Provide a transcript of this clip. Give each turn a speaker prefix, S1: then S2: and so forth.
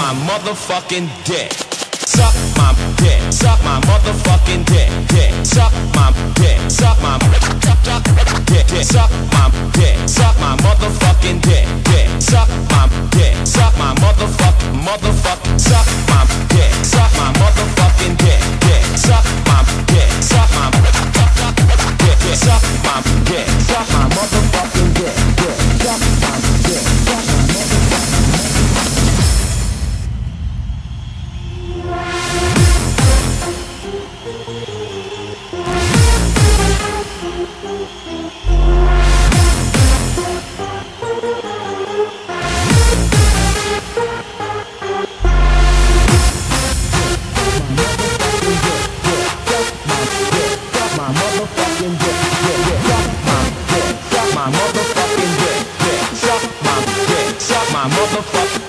S1: my motherfucking dick. Suck my dick, suck my motherfucking dick, dick. Suck my dick, suck my dick, dick. Suck my dick, suck my motherfucking dick, dick. Suck my dick, suck my motherfucking, suck my dick, suck my motherfucking dick, dick. Suck my dick, suck my dick, dick. Suck my dick, suck my motherfucking dick, dick. Suck my dick, suck my my motherfucking